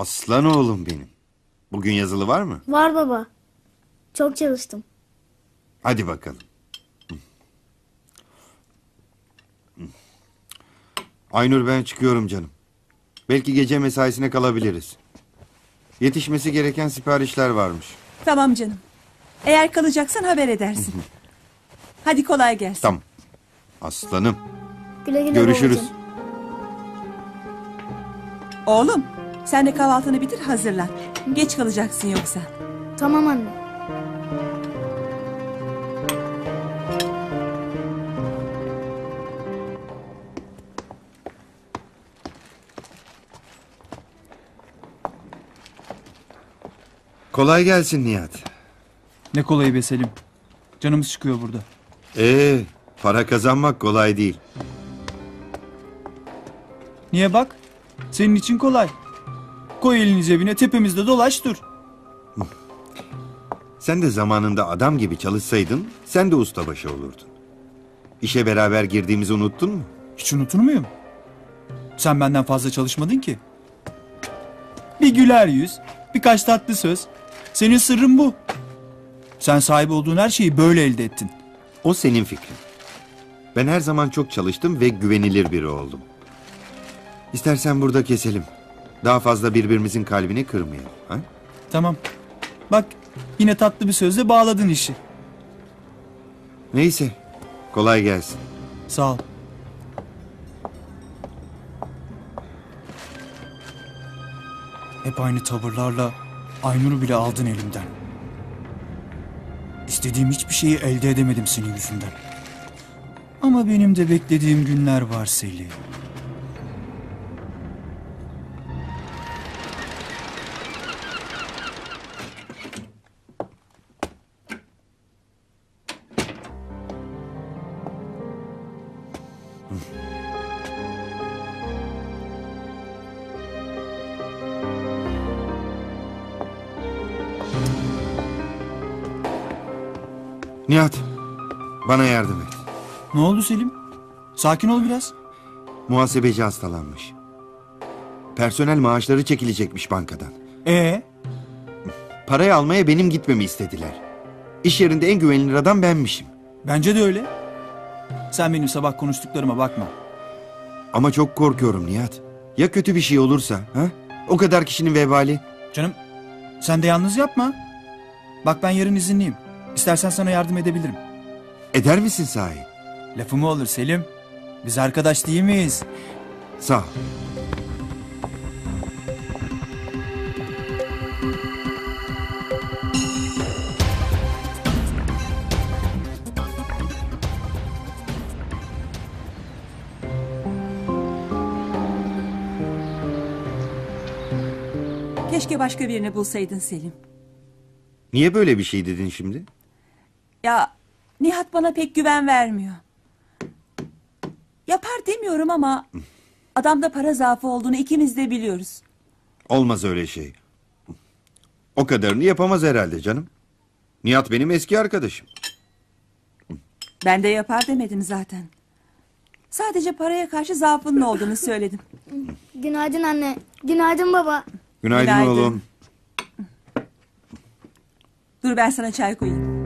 Aslan oğlum benim. Bugün yazılı var mı? Var baba. Çok çalıştım. Hadi bakalım. Aynur, ben çıkıyorum canım. Belki gece mesaisine kalabiliriz. Yetişmesi gereken siparişler varmış. Tamam canım. Eğer kalacaksan haber edersin. Hadi kolay gelsin. Tamam. Aslanım. Güle güle Görüşürüz. babacığım. Oğlum, sen de kahvaltını bitir, hazırlan. Geç kalacaksın yoksa. Tamam anne. Kolay gelsin Nihat. Ne kolayı be Selim. Canımız çıkıyor burada. Para kazanmak kolay değil. Niye bak? Senin için kolay. Koy elini cebine, tepemizde dolaş dur. Sen de zamanında adam gibi çalışsaydın, sen de ustabaşı olurdun. İşe beraber girdiğimizi unuttun mu? Hiç unutur muyum? Sen benden fazla çalışmadın ki. Bir güler yüz, birkaç tatlı söz. Senin sırrın bu. Sen sahip olduğun her şeyi böyle elde ettin. O senin fikrin. Ben her zaman çok çalıştım ve güvenilir biri oldum. İstersen burada keselim. Daha fazla birbirimizin kalbini kırmayalım. Ha? Tamam. Bak, yine tatlı bir sözle bağladın işi. Neyse, kolay gelsin. Sağ ol. Hep aynı tavırlarla Aynur'u bile aldın elimden. İstediğim hiçbir şeyi elde edemedim senin yüzünden. Ama benim de beklediğim günler var Selim. Nihat, bana yardım et. Ne oldu Selim? Sakin ol biraz. Muhasebeci hastalanmış. Personel maaşları çekilecekmiş bankadan. Parayı almaya benim gitmemi istediler. İş yerinde en güvenilir adam benmişim. Bence de öyle. Sen benim sabah konuştuklarıma bakma. Ama çok korkuyorum Nihat. Ya kötü bir şey olursa? Ha? O kadar kişinin vebali. Canım, sen de yalnız yapma. Bak, ben yarın izinliyim. İstersen sana yardım edebilirim. Eder misin sahi? Lafı mı olur Selim? Biz arkadaş değil miyiz? Sağ ol. Keşke başka birini bulsaydın Selim. Niye böyle bir şey dedin şimdi? Ya, Nihat bana pek güven vermiyor. Yapar demiyorum ama adamda para zaafı olduğunu ikimiz de biliyoruz. Olmaz öyle şey. O kadarını yapamaz herhalde canım. Nihat benim eski arkadaşım. Ben de yapar demedim zaten. Sadece paraya karşı zaafının olduğunu söyledim. Günaydın anne. Günaydın baba. Günaydın, Günaydın. oğlum. Dur, ben sana çay koyayım.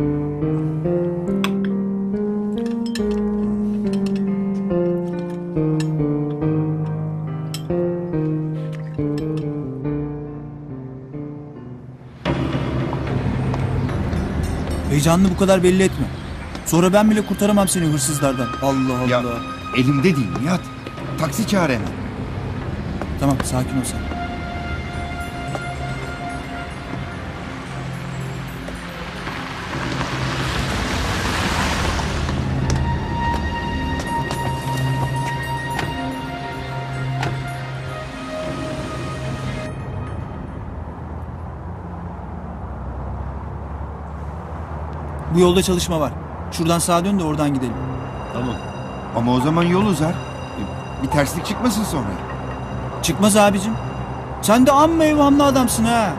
Heyecanını bu kadar belli etme. Sonra ben bile kurtaramam seni hırsızlardan. Allah Allah. Ya elimde değil Nihat. Taksi çağır hemen. Tamam, sakin ol sen. Bu yolda çalışma var. Şuradan sağa dön de oradan gidelim. Tamam. Ama o zaman yol uzar. Bir terslik çıkmasın sonra. Çıkmaz abicim. Sen de amma evhamlı adamsın ha.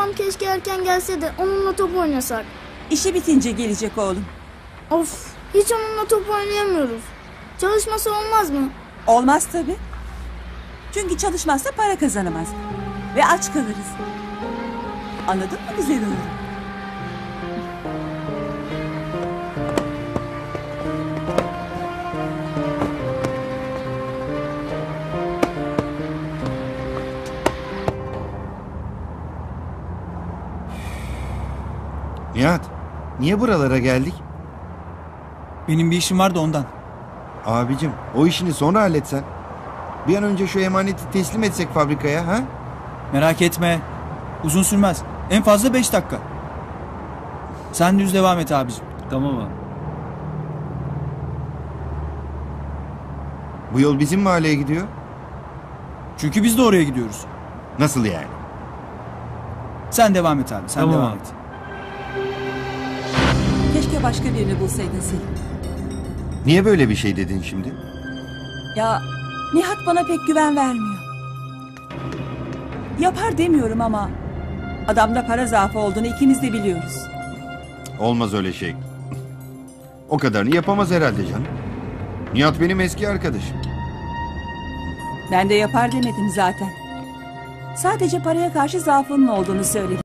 Babam keşke erken gelse de onunla top oynasak. İşi bitince gelecek oğlum. Of, hiç onunla top oynayamıyoruz. Çalışması olmaz mı? Olmaz tabii. Çünkü çalışmazsa para kazanamaz. Ve aç kalırız. Anladın mı güzel oğlum? Nihat, niye buralara geldik? Benim bir işim var da ondan. Abicim, o işini sonra halletsen. Bir an önce şu emaneti teslim etsek fabrikaya, ha? Merak etme. Uzun sürmez. En fazla 5 dakika. Sen düz devam et abicim. Tamam abi. Bu yol bizim mahalleye gidiyor. Çünkü biz de oraya gidiyoruz. Nasıl yani? Sen devam et abi. Sen Tamam devam abi. et. Keşke başka birini bulsaydın Selim. Niye böyle bir şey dedin şimdi? Ya Nihat bana pek güven vermiyor. Yapar demiyorum ama adamda para zaafı olduğunu ikimiz de biliyoruz. Olmaz öyle şey. O kadarını yapamaz herhalde canım. Nihat benim eski arkadaşım. Ben de yapar demedim zaten. Sadece paraya karşı zaafının olduğunu söyledim.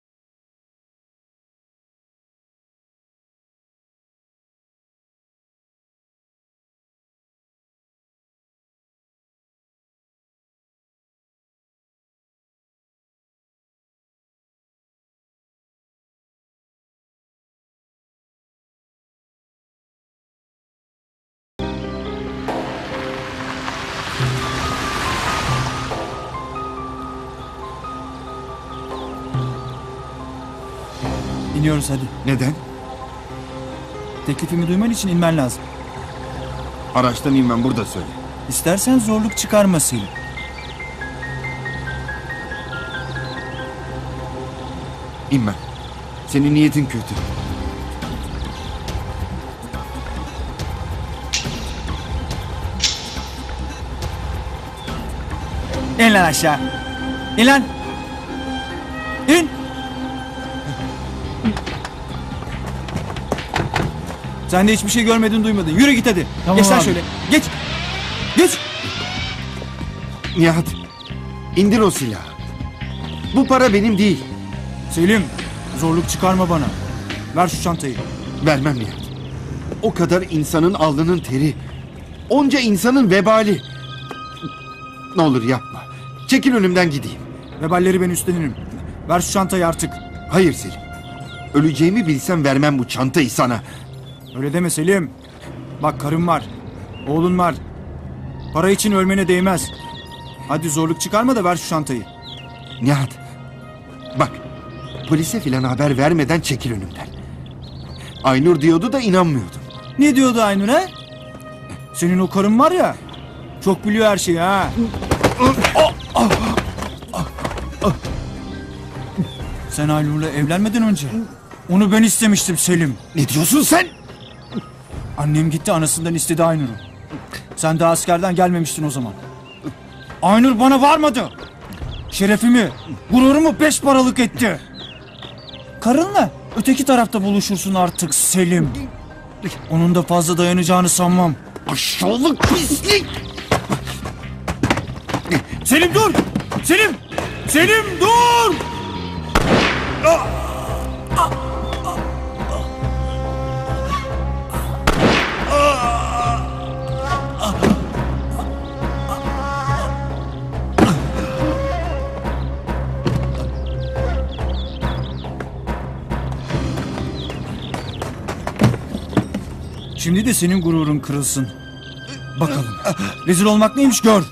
İniyoruz hadi. Neden? Teklifimi duyman için inmen lazım. Araçtan inmem burada söyle. İstersen zorluk çıkarma Selim. İnmem. Senin niyetin kötü. İn lan aşağı. İn lan. İn. Sen de hiçbir şey görmedin duymadın. Yürü git hadi. Tamam Geç lan abi. şöyle. Geç. Geç. Nihat, indir o silahı. Bu para benim değil. Selim, zorluk çıkarma bana. Ver şu çantayı. Vermem Nihat. O kadar insanın alnının teri. Onca insanın vebali. Ne olur yapma. Çekil önümden gideyim. Veballeri ben üstlenirim. Ver şu çantayı artık. Hayır Selim. Öleceğimi bilsem vermem bu çantayı sana. Öyle deme Selim. Bak karım var. Oğlun var. Para için ölmene değmez. Hadi zorluk çıkarma da ver şu çantayı. Nihat. Bak. Polise filan haber vermeden çekil önümden. Aynur diyordu da inanmıyordum. Ne diyordu Aynur ha? Senin o karın var ya. Çok biliyor her şeyi ha. Sen Aynur'la evlenmeden önce onu ben istemiştim Selim. Ne diyorsun sen? Annem gitti anasından istedi Aynur'u. Sen de askerden gelmemiştin o zaman. Aynur bana varmadı. Şerefimi, gururumu 5 paralık etti. Karınla öteki tarafta buluşursun artık Selim. Onun da fazla dayanacağını sanmam. Aşağılık pislik! Selim dur! Selim! Selim dur! Şimdi de senin gururun kırılsın. Bakalım. Rezil olmak neymiş gör.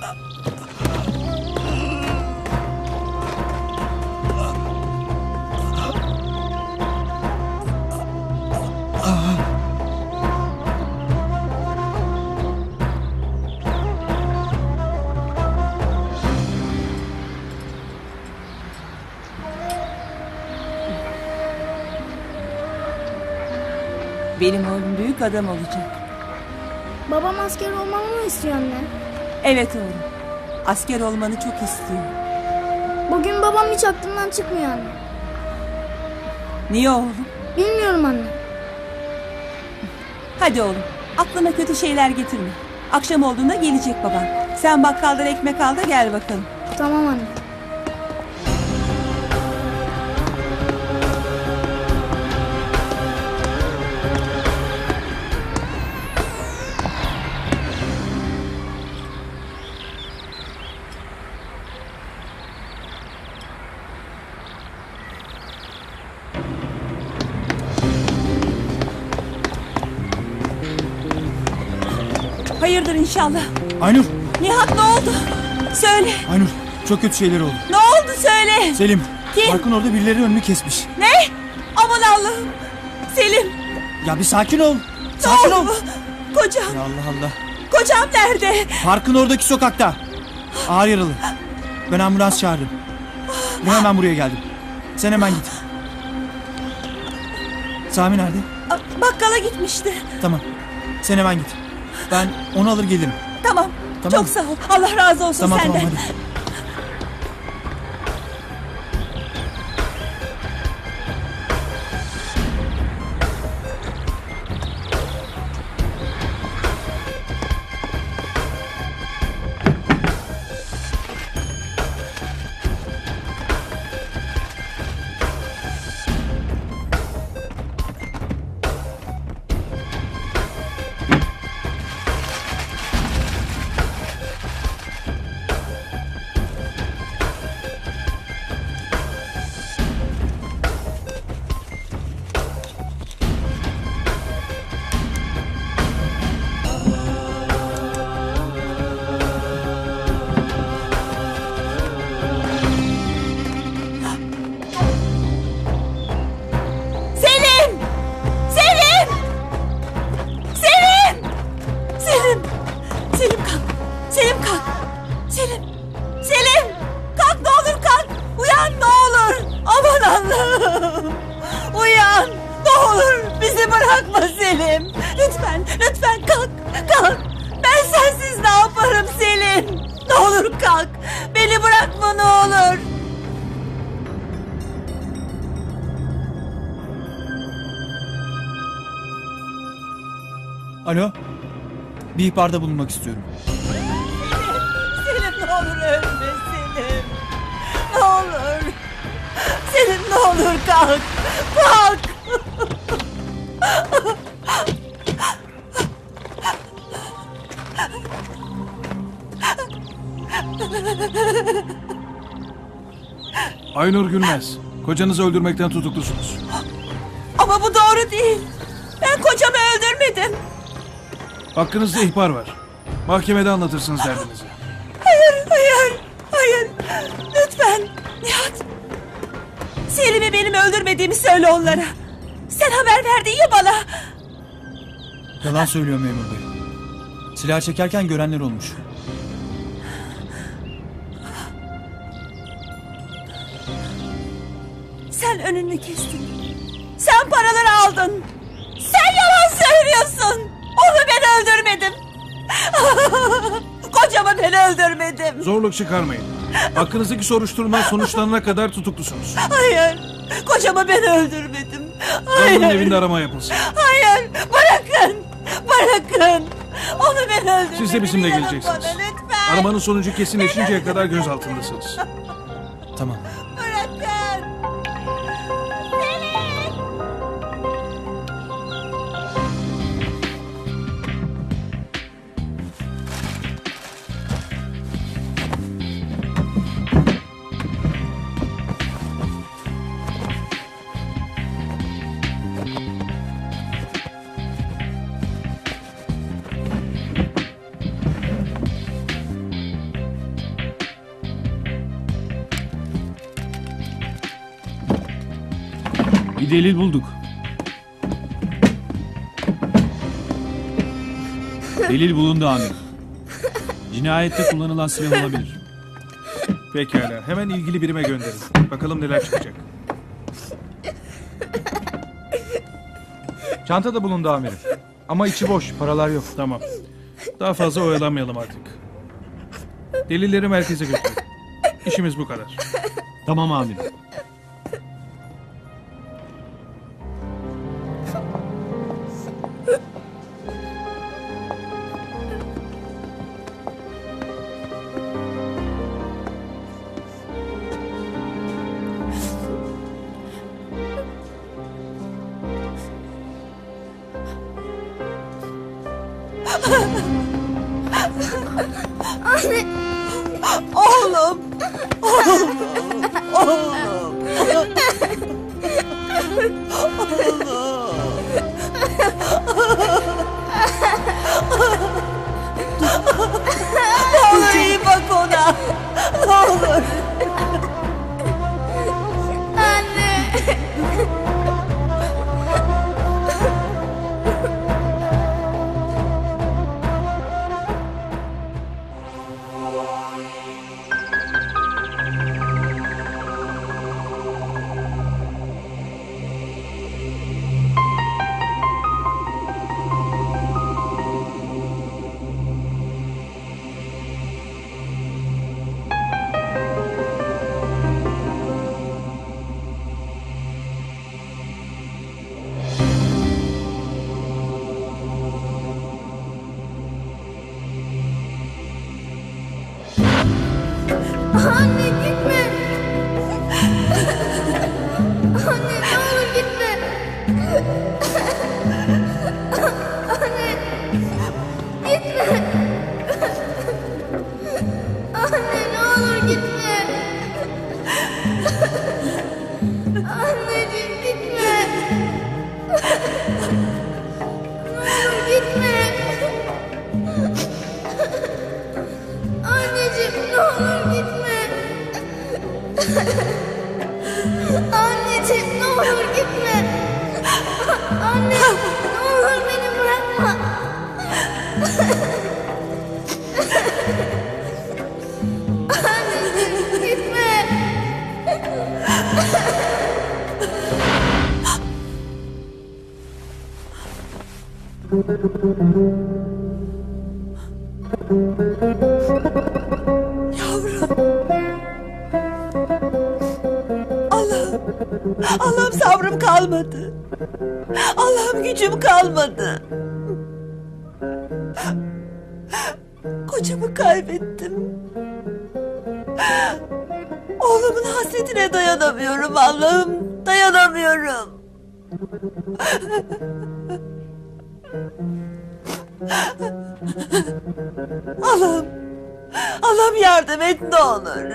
Benim oğlum büyük adam olacak. Babam asker olmamı mı istiyor anne? Evet oğlum. Asker olmanı çok istiyor. Bugün babam hiç aklımdan çıkmıyor anne. Niye oğlum? Bilmiyorum anne. Hadi oğlum. Aklına kötü şeyler getirme. Akşam olduğunda gelecek baban. Sen bakkaldan ekmek al da gel bakalım. Tamam anne. Hayırdır inşallah. Aynur, Nihat ne oldu? Söyle. Aynur çok kötü şeyler oldu. Ne oldu söyle. Selim, Kim? Farkın orada birileri önünü kesmiş. Ne? Aman Allah'ım. Selim. Ya bir sakin ol. Ne Sakin oldu ol. bu? Kocam. Ya Allah Allah. Kocam nerede? Farkın oradaki sokakta. Ağır yaralı. Ben ambulans çağırdım. Ve hemen buraya geldim. Sen hemen git. Sami nerede? Bakkala gitmişti. Tamam. Sen hemen git. Ben onu alır gelirim. Tamam. Tamam. Çok sağ ol. Allah razı olsun Tamam senden. tamam hadi. Selim! Selim! Selim! Selim! Selim kalk! Selim kalk! Selim! Selim! Kalk ne olur kalk! Uyan ne olur! Aman Allah'ım! Uyan! Ne olur bizi bırakma Selim! Lütfen, lütfen kalk! Kalk! Ben sensiz ne yaparım Selim? Ne olur kalk! Beni bırakma ne olur! Alo. Bir ihbarda bulunmak istiyorum. Selim ne olur ölme Selim. Ne olur. Selim ne olur kalk. Kalk. Aynur Gülmez. Kocanızı öldürmekten tutuklusunuz. Ama bu doğru değil. Ben kocamı öldürmedim. Hakkınızda ihbar var. Mahkemede anlatırsınız derdinizi. Hayır, hayır, hayır. Lütfen Nihat. Selim'i benim öldürmediğimi söyle onlara. Sen haber verdin ya bana. Yalan söylüyor memur bey. Silah çekerken görenler olmuş. Sen önünü kestin. Sen paraları aldın. Sen yalan söylüyorsun. Onu ben öldürmedim. Kocamı ben öldürmedim. Zorluk çıkarmayın. Hakkınızdaki soruşturma sonuçlanana kadar tutuklusunuz. Hayır. Kocamı ben öldürmedim. Hayır. Zanlının evinde arama yapılsın. Hayır. Bırakın. Bırakın. Onu ben öldürmedim. Siz de bizimle İnanın geleceksiniz. bana, lütfen. Aramanın sonucu kesinleşinceye kadar gözaltındasınız. Tamam. Bırakın. Bir delil bulduk. Delil bulundu amirim. Cinayette kullanılan silah olabilir. Pekala. Hemen ilgili birime gönderin. Bakalım neler çıkacak. Çanta da bulundu amirim. Ama içi boş, paralar yok. Tamam. Daha fazla oyalanmayalım artık. Delilleri merkeze götürün. İşimiz bu kadar. Tamam amirim. Anne. Oğlum. Ne olur iyi bak ona. Ne olur. Anne. Anne gitme. Anne ne olur gitme. Anne gitme. Anne ne olur gitme. Anneciğim gitme. Ne olur gitme. Anneciğim ne olur gitme. Anneciğim ne olur gitme. Anne ne olur beni bırakma. Anneciğim gitme. Allah'ım sabrım kalmadı. Allah'ım gücüm kalmadı. Kocamı kaybettim. Oğlumun hasretine dayanamıyorum Allah'ım. Dayanamıyorum. Allah'ım. Allah'ım yardım et ne olur.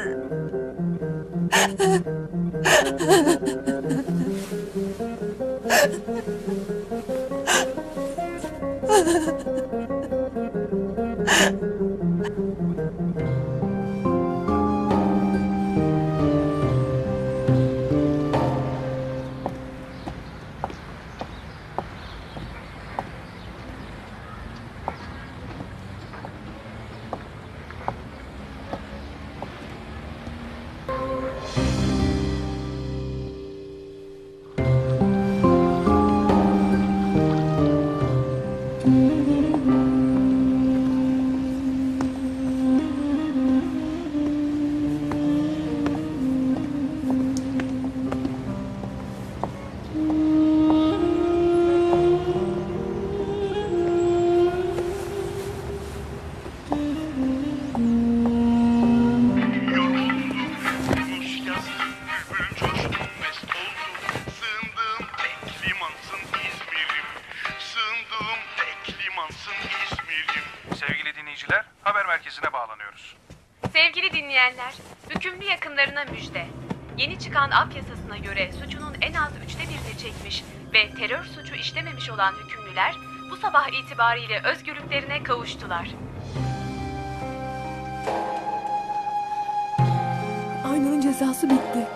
Sevgili dinleyiciler, haber merkezine bağlanıyoruz. Sevgili dinleyenler, hükümlü yakınlarına müjde. Yeni çıkan af yasasına göre suçunun en az 1/3'ünü çekmiş ve terör suçu işlememiş olan hükümlüler bu sabah itibariyle özgürlüklerine kavuştular. Aynur'un cezası bitti.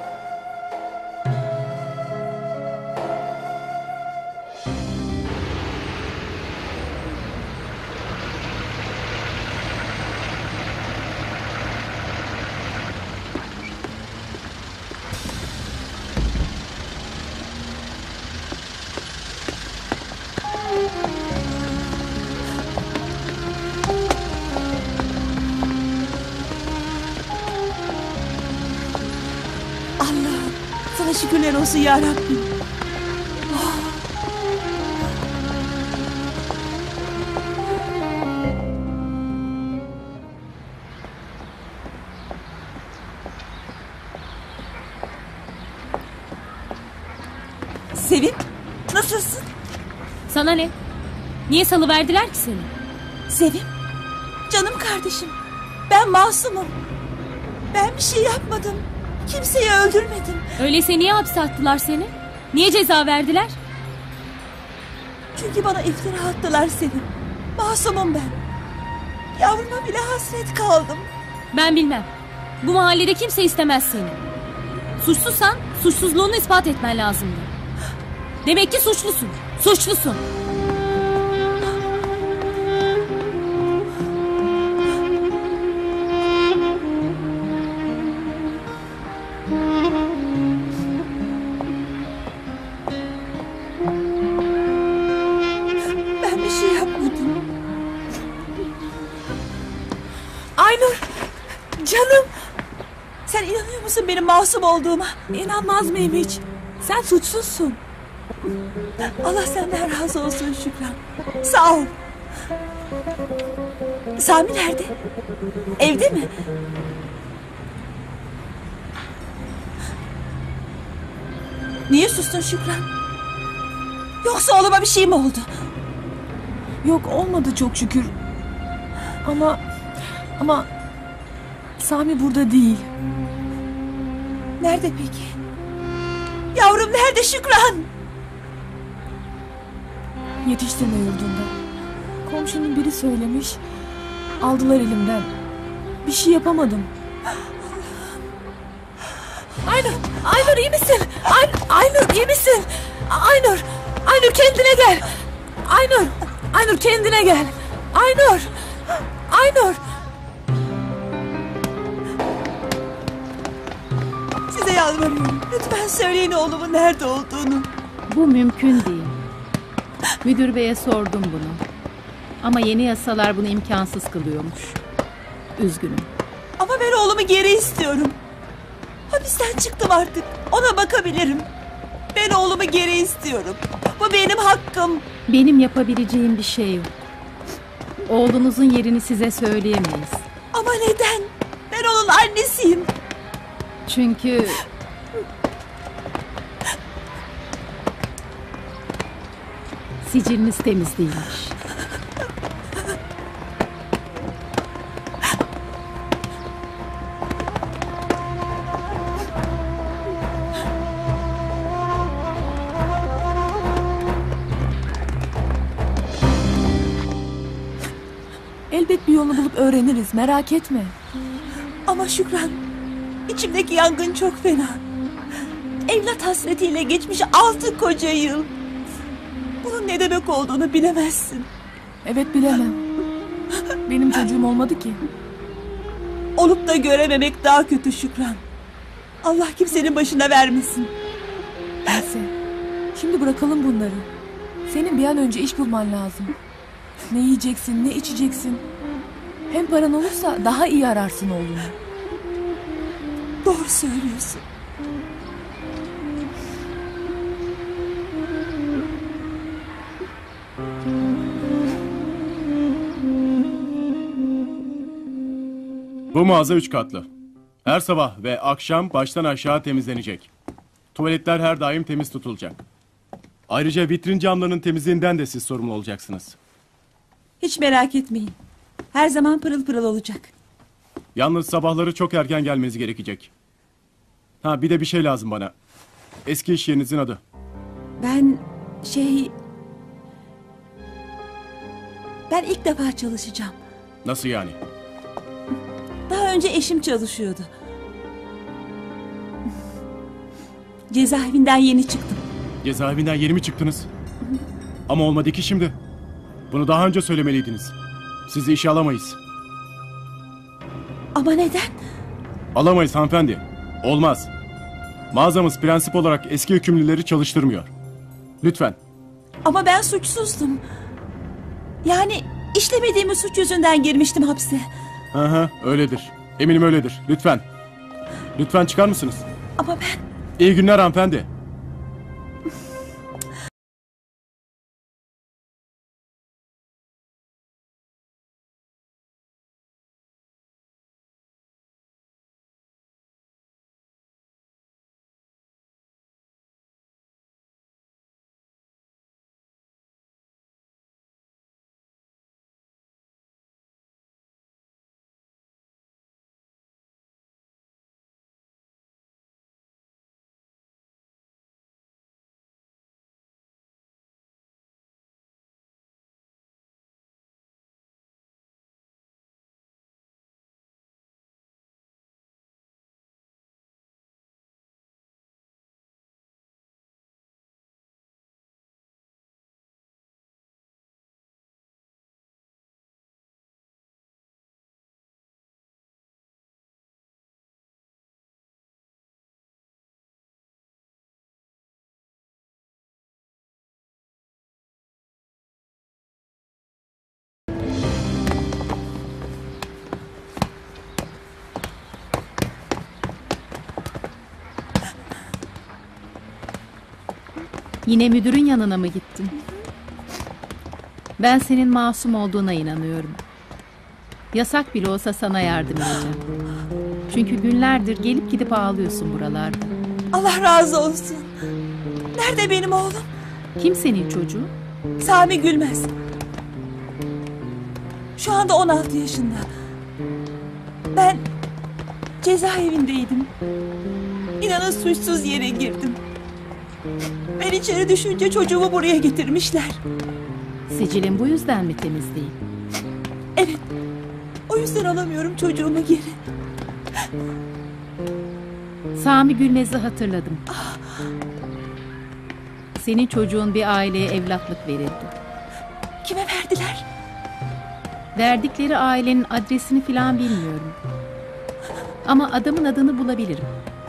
Allah'ım sana şükürler olsun ya Rabbim. Sevim nasılsın? Sana ne? Niye salıverdiler ki seni? Sevim, canım kardeşim. Ben masumum. Ben bir şey yapmadım. Kimseyi öldürmedim. Öyleyse niye hapse attılar seni? Niye ceza verdiler? Çünkü bana iftira attılar Sevim. Masumum ben. Yavruma bile hasret kaldım. Ben bilmem. Bu mahallede kimse istemez seni. Suçsuzsan suçsuzluğunu ispat etmen lazımdı. Demek ki suçlusun. Suçlusun. Ben bir şey yapmadım. Aynur, canım. Sen inanıyor musun benim masum olduğuma? İnanmaz mıyım hiç? Sen suçsuzsun. Allah senden razı olsun Şükran. Sağ ol. Sami nerede? Evde mi? Niye sustun Şükran? Yoksa oğluma bir şey mi oldu? Yok, olmadı çok şükür. Ama Sami burada değil. Nerede peki? Yavrum nerede Şükran? Yetiştirme yurdunda. Komşunun biri söylemiş. Aldılar elimden. Bir şey yapamadım. Aynur iyi misin? Aynur iyi misin? Aynur kendine gel. Aynur kendine gel. Aynur. Size yalvarıyorum. Lütfen söyleyin oğlumun nerede olduğunu. Bu mümkün değil. Müdür beye sordum bunu. Ama yeni yasalar bunu imkansız kılıyormuş. Üzgünüm. Ama ben oğlumu geri istiyorum. Hapisten çıktım artık. Ona bakabilirim. Ben oğlumu geri istiyorum. Bu benim hakkım. Benim yapabileceğim bir şey yok. Oğlunuzun yerini size söyleyemeyiz. Ama neden? Ben onun annesiyim. Çünkü... siciliniz temiz değilmiş. Elbet bir yolunu bulup öğreniriz, merak etme. Ama Şükran, içimdeki yangın çok fena. Evlat hasretiyle geçmiş 6 koca yıl. Bunun ne demek olduğunu bilemezsin. Evet, bilemem. Benim çocuğum olmadı ki. Olup da görememek daha kötü Şükran. Allah kimsenin başına vermesin. Neyse, şimdi bırakalım bunları. Senin bir an önce iş bulman lazım. Ne yiyeceksin, ne içeceksin. Hem paran olursa daha iyi ararsın oğlunu. Doğru söylüyorsun. Bu mağaza 3 katlı. Her sabah ve akşam baştan aşağı temizlenecek. Tuvaletler her daim temiz tutulacak. Ayrıca vitrin camlarının temizliğinden de siz sorumlu olacaksınız. Hiç merak etmeyin. Her zaman pırıl pırıl olacak. Yalnız sabahları çok erken gelmeniz gerekecek. Ha, bir de bir şey lazım bana. Eski iş yerinizin adı. Ben ilk defa çalışacağım. Nasıl yani? Daha önce eşim çalışıyordu. Cezaevinden yeni çıktım. Cezaevinden yeni mi çıktınız? Ama olmadı ki şimdi. Bunu daha önce söylemeliydiniz. Sizi işe alamayız. Ama neden? Alamayız hanımefendi. Olmaz. Mağazamız prensip olarak eski hükümlüleri çalıştırmıyor. Lütfen. Ama ben suçsuzdum. Yani işlemediğim suç yüzünden girmiştim hapse. Hı, öyledir. Eminim öyledir. Lütfen. Lütfen çıkar mısınız? Ama ben... İyi günler hanımefendi. Yine müdürün yanına mı gittin? Ben senin masum olduğuna inanıyorum. Yasak bile olsa sana yardım edeceğim. Çünkü günlerdir gelip gidip ağlıyorsun buralarda. Allah razı olsun. Nerede benim oğlum? Kim senin çocuğu? Sami Gülmez. Şu anda 16 yaşında. Ben cezaevindeydim. İnanın suçsuz yere girdim. Ben içeri düşünce çocuğumu buraya getirmişler. Sicilin bu yüzden mi temiz değil? Evet. O yüzden alamıyorum çocuğumu geri. Sami Gülmez'i hatırladım. Senin çocuğun bir aileye evlatlık verildi. Kime verdiler? Verdikleri ailenin adresini falan bilmiyorum. Ama adamın adını bulabilirim.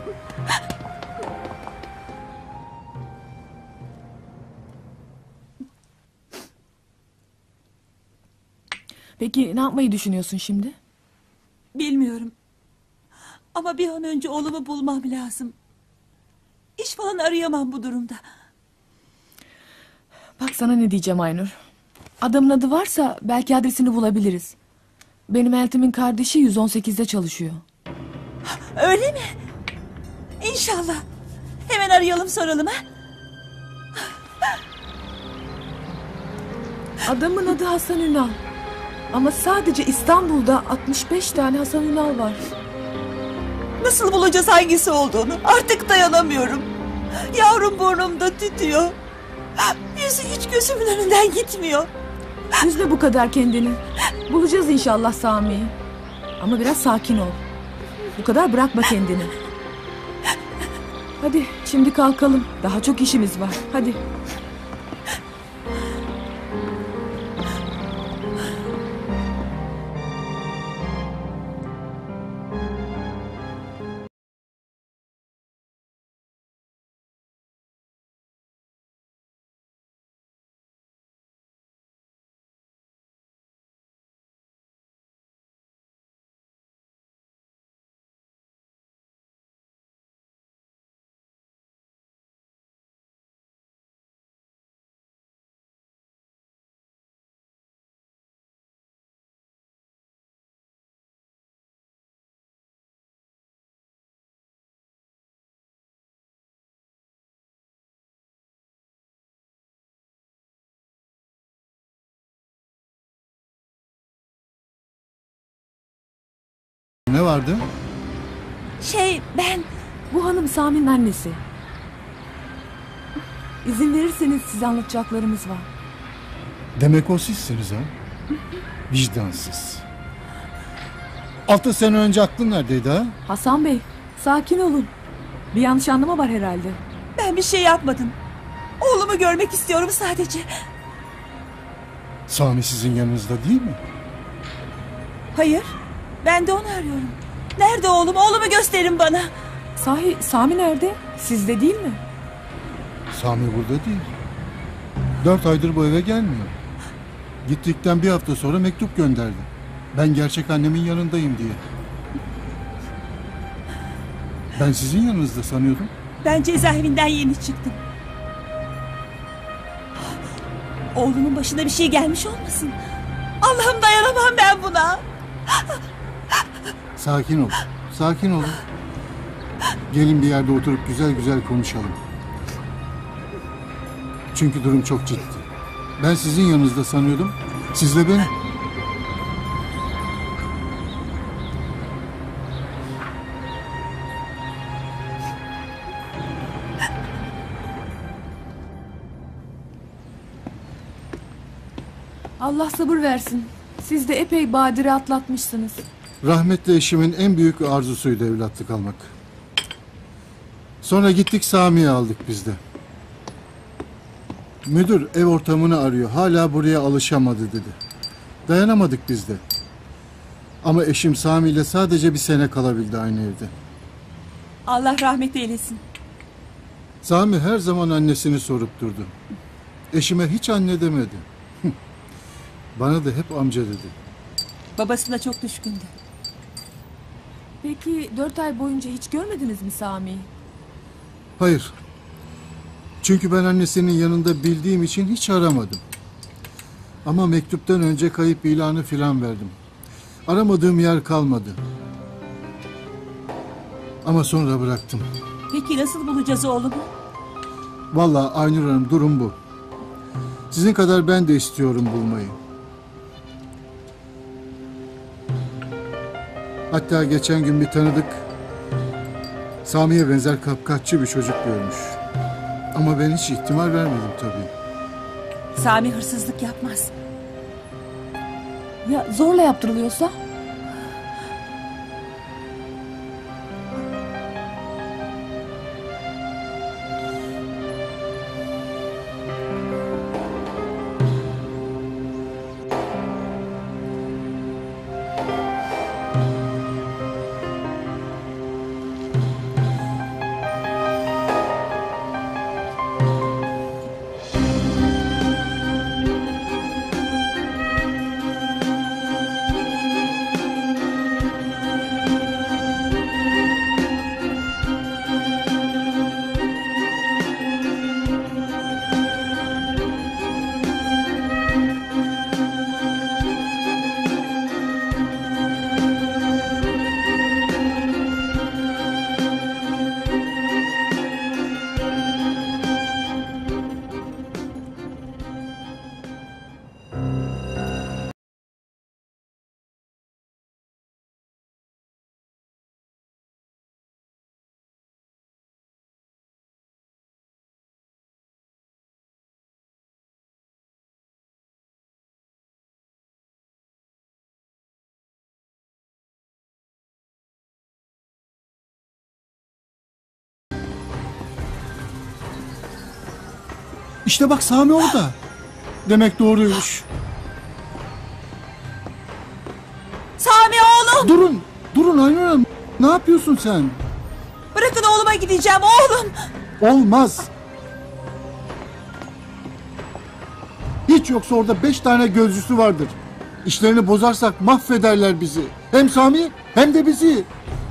Peki ne yapmayı düşünüyorsun şimdi? Bilmiyorum. Ama bir an önce oğlumu bulmam lazım. İş falan arayamam bu durumda. Bak sana ne diyeceğim Aynur. Adamın adı varsa belki adresini bulabiliriz. Benim eltimin kardeşi 118'de çalışıyor. Öyle mi? İnşallah. Hemen arayalım soralım ha. Adamın adı Hasan Ünal. Ama sadece İstanbul'da 65 tane Hasan Ünal var. Nasıl bulacağız hangisi olduğunu? Artık dayanamıyorum. Yavrum burnumda tütüyor. Yüzü hiç gözümün önünden gitmiyor. Üzme bu kadar kendini. Bulacağız inşallah Sami'yi. Ama biraz sakin ol. Bu kadar bırakma kendini. Hadi şimdi kalkalım. Daha çok işimiz var. Hadi. Ne vardı? Ben... Bu hanım Sami'nin annesi. İzin verirseniz size anlatacaklarımız var. Demek o sizsiniz ha? Vicdansız. 6 sene önce aklın neredeydi ha? Hasan Bey, sakin olun. Bir yanlış anlama var herhalde. Ben bir şey yapmadım. Oğlumu görmek istiyorum sadece. Sami sizin yanınızda değil mi? Hayır. Ben de onu arıyorum. Nerede oğlum? Oğlumu gösterin bana. Sahi Sami nerede? Sizde değil mi? Sami burada değil. 4 aydır bu eve gelmiyor. Gittikten bir hafta sonra mektup gönderdi. Ben gerçek annemin yanındayım diye. Ben sizin yanınızda sanıyordum. Ben cezaevinden yeni çıktım. Oğlumun başına bir şey gelmiş olmasın? Allah'ım dayanamam ben buna. Sakin ol. Sakin olun. Gelin bir yerde oturup güzel güzel konuşalım. Çünkü durum çok ciddi. Ben sizin yanınızda sanıyordum. Siz de beni. Allah sabır versin. Siz de epey badire atlatmışsınız. Rahmetli eşimin en büyük arzusuydu evlatlık almak. Sonra gittik Sami'yi aldık biz de. Müdür ev ortamını arıyor. Hala buraya alışamadı dedi. Dayanamadık biz de. Ama eşim Sami ile sadece bir sene kalabildi aynı evde. Allah rahmet eylesin. Sami her zaman annesini sorup durdu. Eşime hiç anne demedi. Bana da hep amca dedi. Babasına çok düşkündü. Peki 4 ay boyunca hiç görmediniz mi Sami'yi? Hayır. Çünkü ben annesinin yanında bildiğim için hiç aramadım. Ama mektuptan önce kayıp ilanı filan verdim. Aramadığım yer kalmadı. Ama sonra bıraktım. Peki nasıl bulacağız oğlumu? Vallahi Aynur Hanım, durum bu. Sizin kadar ben de istiyorum bulmayı. Hatta geçen gün bir tanıdık Sami'ye benzer kapkaççı bir çocuk görmüş. Ama ben hiç ihtimal vermedim tabii. Sami hırsızlık yapmaz. Ya zorla yaptırılıyorsa? İşte bak, Sami orada. Demek doğruymuş. Sami oğlum! Durun Aynur Hanım. Ne yapıyorsun sen? Bırakın oğluma gideceğim oğlum! Olmaz. Hiç yoksa orada 5 tane gözcüsü vardır. İşlerini bozarsak mahvederler bizi. Hem Sami hem de bizi.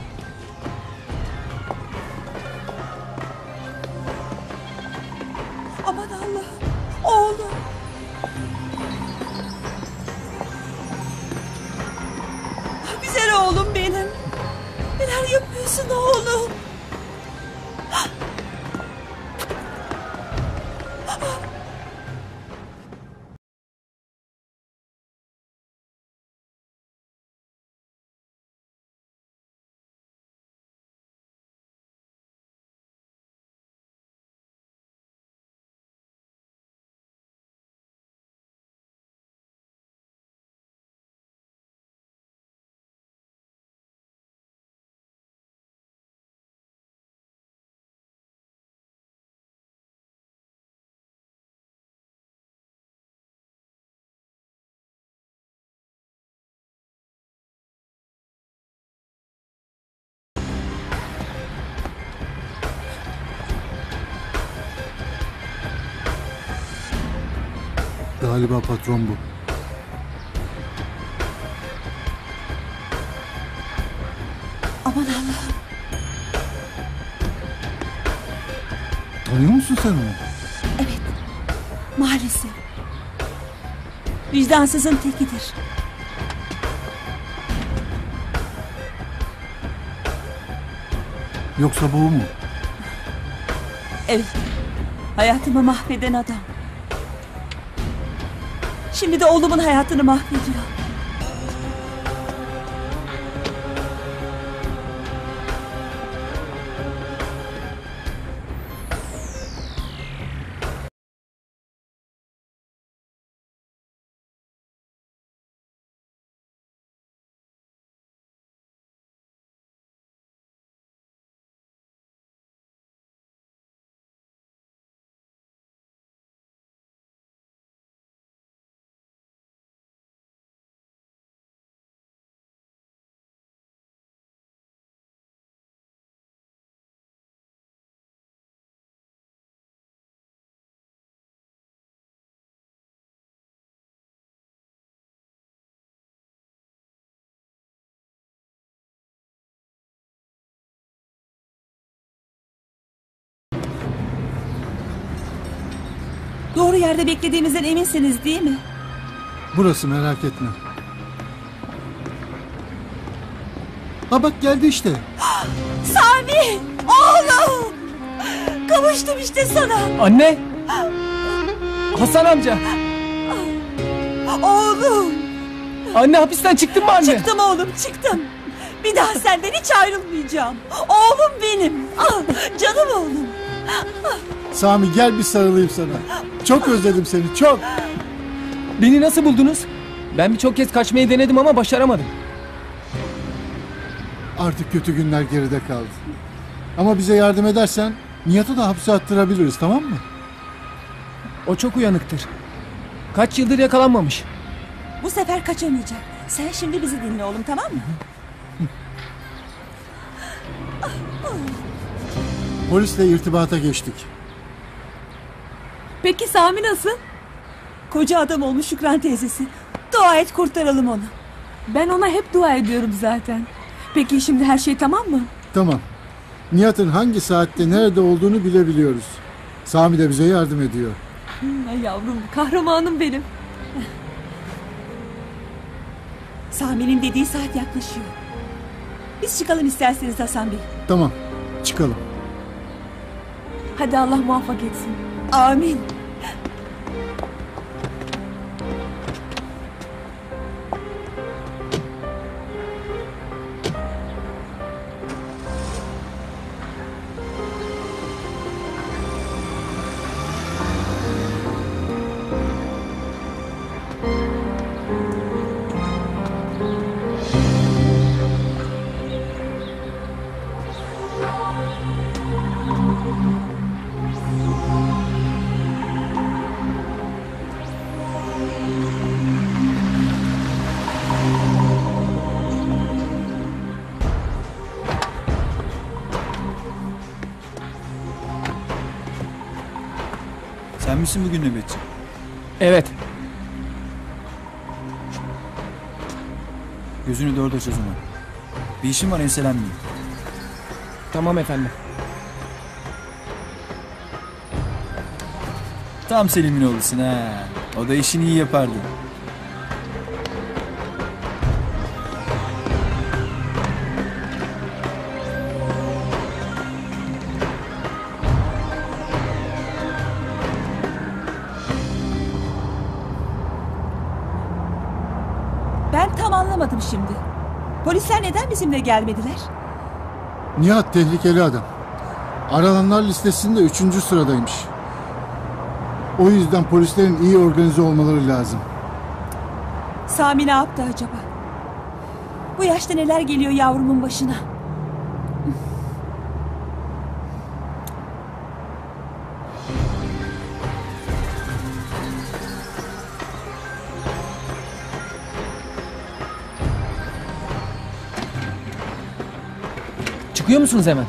Aman Allah'ım! Oğlum! Güzel oğlum benim! Neler yapıyorsun oğlum? Galiba patron bu. Aman Allah'ım! Tanıyor musun sen onu? Evet, maalesef. Vicdansızın tekidir. Yoksa bu mu? Evet, hayatımı mahveden adam. Şimdi de oğlumun hayatını mahvediyor. Doğru yerde beklediğimizden eminsiniz değil mi? Burası, merak etme. Ha bak, geldi işte. Sami! Oğlum! Kavuştum işte sana. Anne! Hasan amca! Oğlum! Anne, hapisten çıktın mı anne? Çıktım oğlum, çıktım. Bir daha senden hiç ayrılmayacağım. Oğlum benim. Ah, canım oğlum. Sami, gel bir sarılayım sana. Çok özledim seni, çok. Beni nasıl buldunuz? Ben birçok kez kaçmayı denedim ama başaramadım. Artık kötü günler geride kaldı. Ama bize yardım edersen Nihat'ı da hapse attırabiliriz, tamam mı? O çok uyanıktır. Kaç yıldır yakalanmamış. Bu sefer kaçamayacak. Sen şimdi bizi dinle oğlum, tamam mı? Polisle irtibata geçtik. Peki Sami nasıl? Koca adam olmuş Şükran teyzesi. Dua et kurtaralım onu. Ben ona hep dua ediyorum zaten. Peki şimdi her şey tamam mı? Tamam. Nihat'ın hangi saatte nerede olduğunu bilebiliyoruz. Sami de bize yardım ediyor. Ay yavrum, kahramanım benim. Sami'nin dediği saat yaklaşıyor. Biz çıkalım isterseniz Hasan Bey. Tamam, çıkalım. Hadi Allah muvaffak etsin. Amin. Sen misin bugün nöbetçi? Evet. Gözünü dört aç o zaman. Bir işim var, enselenmeyeyim. Tamam efendim. Tam Selim'in oğlusun ha. O da işini iyi yapardı. Ben tam anlamadım şimdi. Polisler neden bizimle gelmediler? Nihat tehlikeli adam. Arananlar listesinde 3. sıradaymış. O yüzden polislerin iyi organize olmaları lazım. Sami ne yaptı acaba? Bu yaşta neler geliyor yavrumun başına? Çıkıyor musunuz hemen?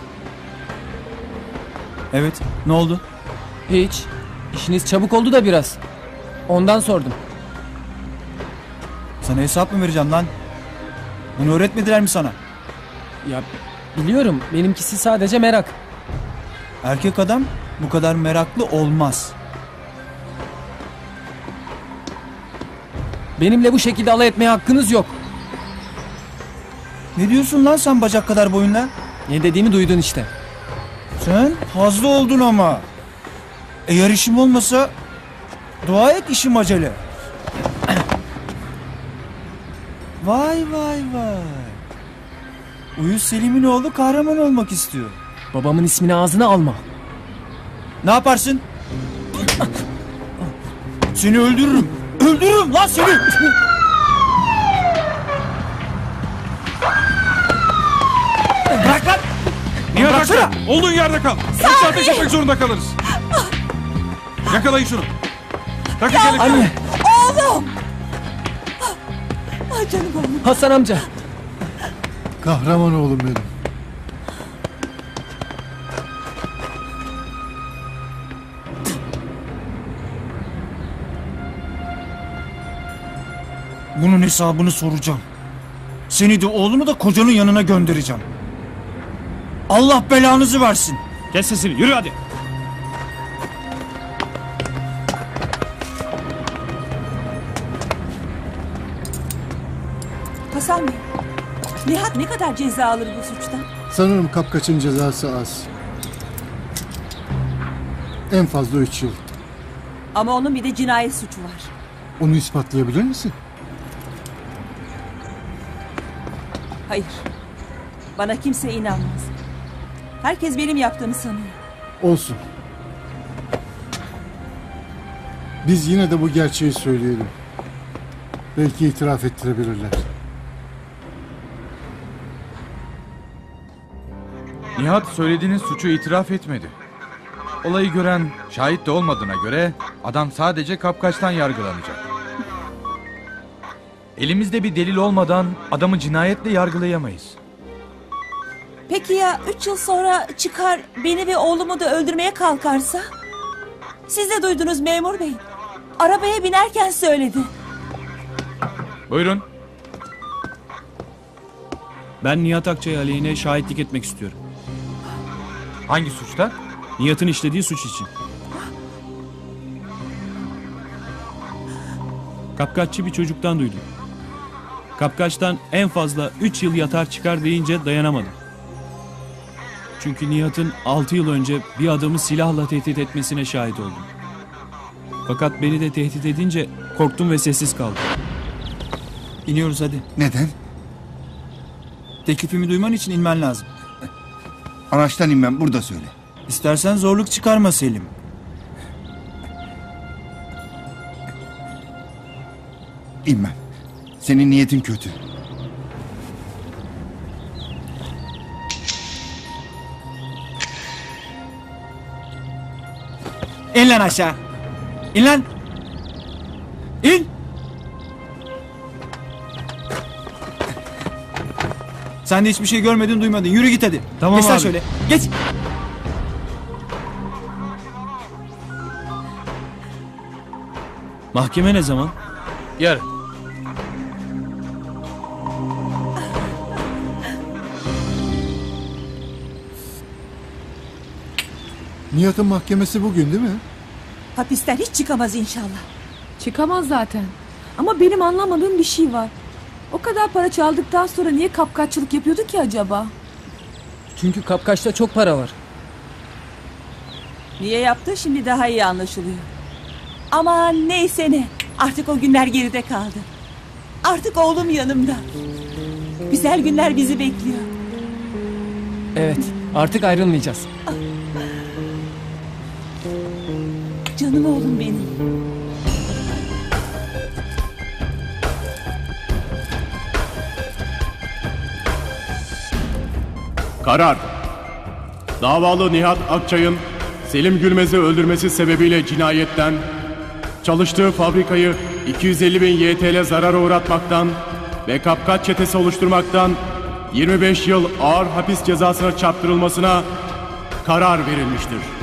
Evet, ne oldu? Hiç. İşiniz çabuk oldu da biraz. Ondan sordum. Sana hesap mı vereceğim lan? Bunu öğretmediler mi sana? Ya biliyorum, benimkisi sadece merak. Erkek adam bu kadar meraklı olmaz. Benimle bu şekilde alay etmeye hakkınız yok. Ne diyorsun lan sen bacak kadar boyunla? Ne dediğimi duydun işte. Sen fazla oldun ama. Eğer işim olmasa dua et işim acele. Vay vay vay. Uyuz Selim'in oğlu kahraman olmak istiyor. Babamın ismini ağzına alma. Ne yaparsın? Seni öldürürüm. Öldürürüm lan seni. Bırak lan! Niye bıraksana? Olduğun yerde kal. Yoksa ateş etmek zorunda kalırız. Yakalayın şunu. Takın kelepçeyi. Anne! Oğlum! Ay canım oğlum. Hasan amca! Kahraman oğlum benim. Bunun hesabını soracağım. Seni de oğlunu da kocanın yanına göndereceğim. Allah belanızı versin. Kes sesini, yürü hadi. Hasan Bey, Nihat ne kadar ceza alır bu suçtan? Sanırım kapkaçın cezası az. En fazla 3 yıl. Ama onun bir de cinayet suçu var. Onu ispatlayabilir misin? Hayır. Bana kimse inanmaz. Herkes benim yaptığımı sanıyor. Olsun. Biz yine de bu gerçeği söyleyelim. Belki itiraf ettirebilirler. Nihat söylediğiniz suçu itiraf etmedi. Olayı gören şahit de olmadığına göre adam sadece kapkaçtan yargılanacak. Elimizde bir delil olmadan adamı cinayetle yargılayamayız. Peki ya 3 yıl sonra çıkar beni ve oğlumu da öldürmeye kalkarsa? Siz de duydunuz memur bey. Arabaya binerken söyledi. Buyurun. Ben Nihat Akçay aleyhine şahitlik etmek istiyorum. Hangi suçta? Nihat'ın işlediği suç için. Kapkaççı bir çocuktan duydum. Kapkaçtan en fazla 3 yıl yatar çıkar deyince dayanamadım. Çünkü Nihat'ın 6 yıl önce bir adamı silahla tehdit etmesine şahit oldum. Fakat beni de tehdit edince korktum ve sessiz kaldım. İniyoruz hadi. Neden? Teklifimi duyman için inmen lazım. Araçtan inmem, burada söyle. İstersen zorluk çıkarma Selim. İnmem. Senin niyetin kötü. İn lan aşağı. İn lan. İn. Sen de hiçbir şey görmedin, duymadın. Yürü git hadi. Tamam geç abi. Şöyle. Geç. Mahkeme ne zaman? Yarın. Nihat'ın mahkemesi bugün değil mi? Hapisten hiç çıkamaz inşallah. Çıkamaz zaten. Ama benim anlamadığım bir şey var. O kadar para çaldıktan sonra niye kapkaççılık yapıyordu ki acaba? Çünkü kapkaçta çok para var. Niye yaptı şimdi daha iyi anlaşılıyor. Ama neyse ne. Artık o günler geride kaldı. Artık oğlum yanımda. Güzel günler bizi bekliyor. Evet, artık ayrılmayacağız. Canım oğlum benim. Karar. Davalı Nihat Akçay'ın Selim Gülmez'i öldürmesi sebebiyle cinayetten, çalıştığı fabrikayı 250.000 YTL zarara uğratmaktan ve kapkaç çetesi oluşturmaktan 25 yıl ağır hapis cezasına çarptırılmasına karar verilmiştir.